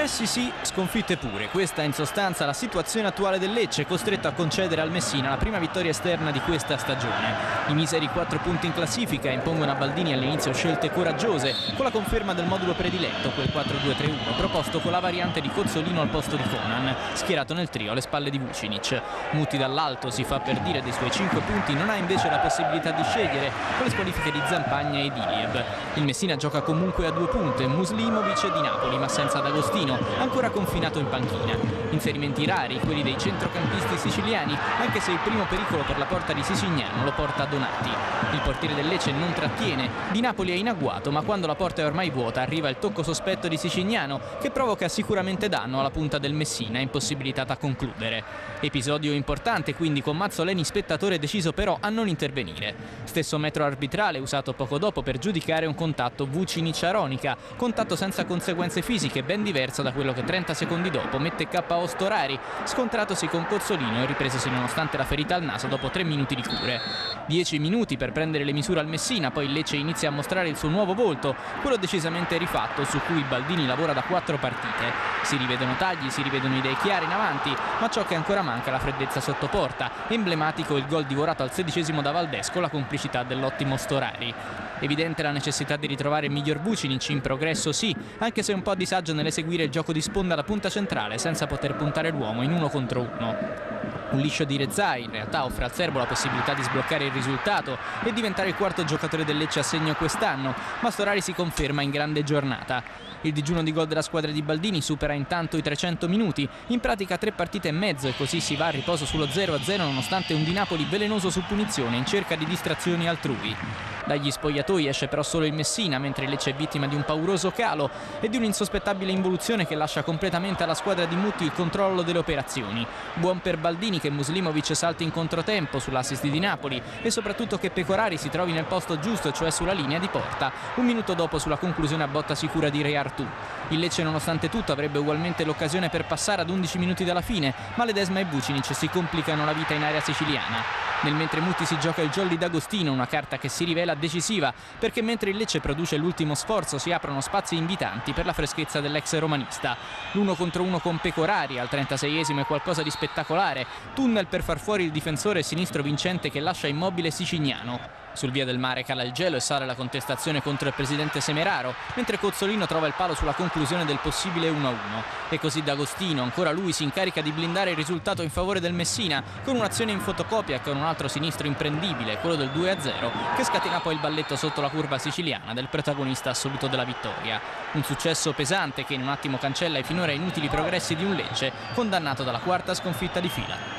Successi sì, sconfitte pure. Questa è in sostanza la situazione attuale del Lecce, costretto a concedere al Messina la prima vittoria esterna di questa stagione. I miseri 4 punti in classifica impongono a Baldini all'inizio scelte coraggiose, con la conferma del modulo prediletto, quel 4-2-3-1, proposto con la variante di Cozzolino al posto di Conan, schierato nel trio alle spalle di Vucinic. Muti dall'alto, si fa per dire, dei suoi 5 punti, non ha invece la possibilità di scegliere, con le squalifiche di Zampagna e Diliev. Il Messina gioca comunque a 2 punti, Muslimovic e Di Napoli, ma senza D'Agostino, ancora confinato in panchina. Inserimenti rari, quelli dei centrocampisti siciliani, anche se il primo pericolo per la porta di Sicignano lo porta Donati. Il portiere del Lecce non trattiene, Di Napoli è in agguato, ma quando la porta è ormai vuota arriva il tocco sospetto di Sicignano, che provoca sicuramente danno alla punta del Messina, impossibilitata a concludere. Episodio importante quindi, con Mazzoleni spettatore deciso però a non intervenire. Stesso metro arbitrale usato poco dopo per giudicare un contatto Vucinic-Aronica, contatto senza conseguenze fisiche, ben diverso da quello che 30 secondi dopo mette KO Storari, scontratosi con Cozzolino e ripresosi nonostante la ferita al naso dopo 3 minuti di cure. 10 minuti per prendere le misure al Messina, poi il Lecce inizia a mostrare il suo nuovo volto, quello decisamente rifatto su cui Baldini lavora da 4 partite. Si rivedono tagli, si rivedono idee chiare in avanti, ma ciò che ancora manca è la freddezza sotto porta. Emblematico il gol divorato al 16° da Valdés con la complicità dell'ottimo Storari. Evidente la necessità di ritrovare il miglior Vucinic, in progresso sì, anche se un po' a disagio nell'eseguire il gioco di sponda alla punta centrale senza poter puntare l'uomo in 1 contro 1. Un liscio di Rezzai in realtà offre al serbo la possibilità di sbloccare il risultato e diventare il quarto giocatore del Lecce a segno quest'anno, ma Storari si conferma in grande giornata. Il digiuno di gol della squadra di Baldini supera intanto i 300 minuti, in pratica 3 partite e mezzo, e così si va a riposo sullo 0-0 nonostante un Di Napoli velenoso su punizione in cerca di distrazioni altrui. Dagli spogliatoi esce però solo il Messina, mentre il Lecce è vittima di un pauroso calo e di un'insospettabile involuzione che lascia completamente alla squadra di Mutti il controllo delle operazioni. Buon per Baldini che Muslimovic salti in controtempo sull'assist di Napoli e soprattutto che Pecorari si trovi nel posto giusto, cioè sulla linea di porta, un minuto dopo sulla conclusione a botta sicura di Re Artù. Il Lecce nonostante tutto avrebbe ugualmente l'occasione per passare ad 11 minuti dalla fine, ma Ledesma e Vucinic si complicano la vita in area siciliana. Nel mentre Mutti si gioca il Jolly D'Agostino, una carta che si rivela decisiva, perché mentre il Lecce produce l'ultimo sforzo si aprono spazi invitanti per la freschezza dell'ex romanista. L'1 contro 1 con Pecorari al 36esimo è qualcosa di spettacolare, tunnel per far fuori il difensore sinistro vincente che lascia immobile Sicignano. Sul Via del Mare cala il gelo e sale la contestazione contro il presidente Semeraro, mentre Cozzolino trova il palo sulla conclusione del possibile 1-1. E così D'Agostino, ancora lui, si incarica di blindare il risultato in favore del Messina con un'azione in fotocopia e con un altro sinistro imprendibile, quello del 2-0, che scatena poi il balletto sotto la curva siciliana del protagonista assoluto della vittoria. Un successo pesante che in un attimo cancella i finora inutili progressi di un Lecce condannato dalla 4ª sconfitta di fila.